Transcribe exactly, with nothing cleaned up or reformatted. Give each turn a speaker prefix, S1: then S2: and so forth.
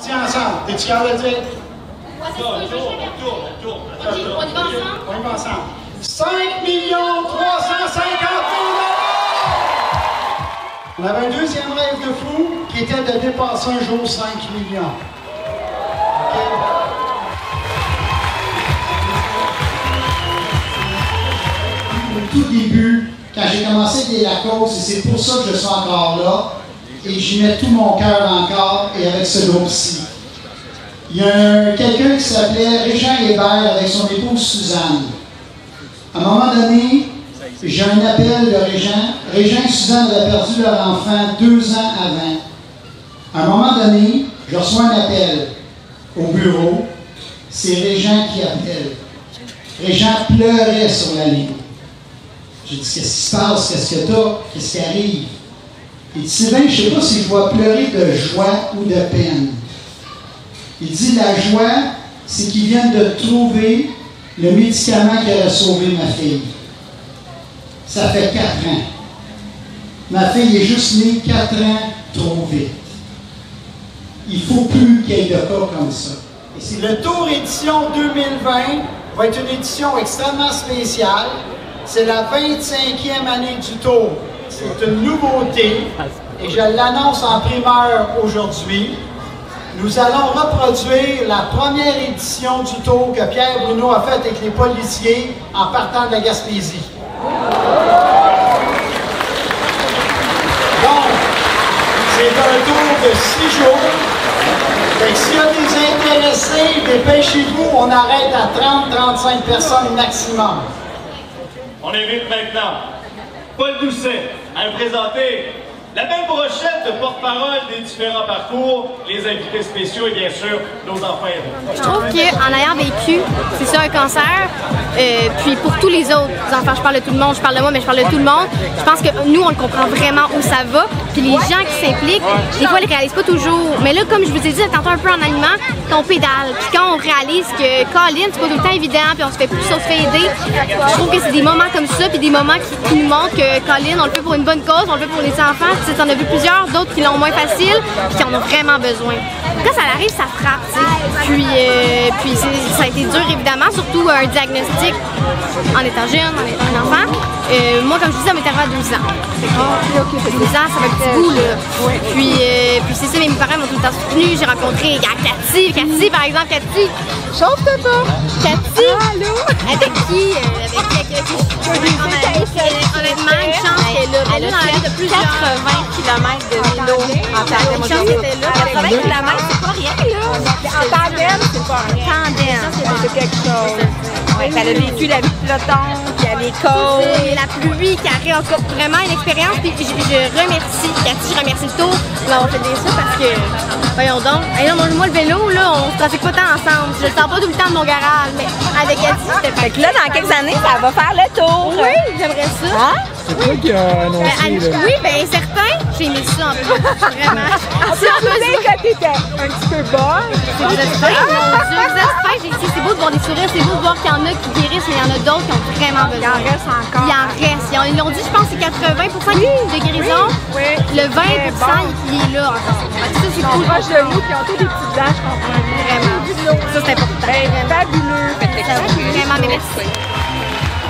S1: Tiens ensemble. T'es-tu capable de dire?
S2: On tourne, on tourne, on tourne.
S3: On y va ensemble?
S1: On y va ensemble. cinq millions trois cent cinquante mille dollars! On avait un deuxième rêve de fou qui était de dépasser un jour cinq millions. OK? Au tout début, quand j'ai commencé des Lacoste, et c'est pour ça que je suis encore là, et j'y mets tout mon cœur encore, et avec ce groupe-ci. Il y a quelqu'un qui s'appelait Régent Hébert avec son épouse Suzanne. À un moment donné, j'ai un appel de Régent. Régent et Suzanne avaient perdu leur enfant deux ans avant. À un moment donné, je reçois un appel au bureau. C'est Régent qui appelle. Régent pleurait sur la ligne. J'ai dit, qu'est-ce qui se passe? Qu'est-ce que t'as? Qu'est-ce qui arrive? Il dit, Sylvain, je ne sais pas si je dois pleurer de joie ou de peine. Il dit, la joie, c'est qu'ils viennent de trouver le médicament qui a sauvé ma fille. Ça fait quatre ans. Ma fille est juste née quatre ans trop vite. Il ne faut plus qu'il y ait de cas comme ça. Et c'est le Tour édition deux mille vingt va être une édition extrêmement spéciale. C'est la vingt-cinquième année du Tour. C'est une nouveauté et je l'annonce en primeur aujourd'hui. Nous allons reproduire la première édition du Tour que Pierre Bruno a faite avec les policiers en partant de la Gaspésie. Donc, c'est un tour de six jours. Fait que s'il y a des intéressés, dépêchez-vous, on arrête à trente à trente-cinq personnes maximum.
S2: On invite maintenant Paul Doucet à nous présenter la belle brochette de porte-parole des différents parcours, les invités spéciaux et bien sûr nos enfants héros.
S3: Je trouve qu'en ayant vécu, c'est ça, un cancer, euh, puis pour tous les autres enfants, je parle de tout le monde, je parle de moi, mais je parle de tout le monde, je pense que nous, on le comprend vraiment où ça va, puis les gens qui s'impliquent, des fois, ils ne réalisent pas toujours. Mais là, comme je vous ai dit tantôt un peu en aliment, quand on pédale, puis quand on réalise que Colin, c'est pas tout le temps évident, puis on se fait plus sauf fait aider, je trouve que c'est des moments comme ça, puis des moments qui, qui nous montrent que Colin, on le fait pour une bonne cause, on le fait pour les enfants. Tu sais, t'en as vu plusieurs, d'autres qui l'ont moins facile, puis qui en ont vraiment besoin. Quand ça arrive, ça frappe, tu sais. Puis, euh, puis ça a été dur, évidemment, surtout un diagnostic en étant jeune, en étant un enfant. Euh, moi, comme je disais, ça m'est arrivé à deux ans. Oh, okay, okay. deux ans, ça fait un petit bout, là. Ouais. Puis, euh, puis c'est ça, mes parents m'ont tout le temps soutenu. J'ai rencontré Cathy, Cathy, par exemple, Cathy. Chauffe-toi pas! Cathy! Allô? Avec qui? Euh, avec qui? Avec qui? Honnêtement, une chance qu'elle est là. Elle a fait de plusieurs quatre-vingts kilomètres de vélo en tandem. Une chance qu'elle était là. quatre-vingts kilomètres, c'est pas rien, là. En tandem, c'est pas rien. Tandem. C'est quelque chose. Ouais, elle a vécu la vie de peloton, puis elle est côtes. La pluie qui arrive encore vraiment une expérience. Puis je, je remercie Cathy, je remercie le Tour d'avoir fait des ça parce que, voyons donc, hey, non, moi le vélo, là, on se trafique pas tant ensemble. Je le sens pas tout le temps de mon garage, mais avec Cathy, c'était fait que là, dans quelques années, ça va faire le tour. Oui, j'aimerais ça. Hein?
S4: C'est toi qui as annoncé. Ben,
S3: le... Oui, bien certain. J'ai mis ça en plus. Vraiment.
S5: Tu as dit que t'étais un petit peu bonne.
S3: C'est vous êtes fin, mon Dieu. Vous êtes fin. C'est beau de voir des sourires, c'est beau de voir qu'il y en a qui guérissent, mais il y en a d'autres qui ont vraiment besoin.
S5: Il en reste encore.
S3: Il en reste. Ils l'ont dit, je pense que c'est quatre-vingts pour cent de guérison.
S5: Oui, oui.
S3: Le vingt pour cent, bon. il, il est là encore. Ça, c'est cool.
S5: Proche de nous, qui ont tous des petits blancs, je comprends.
S3: Vraiment. Ça, c'est important.
S5: Ben, fabuleux.
S3: Ça, vraiment, mais merci.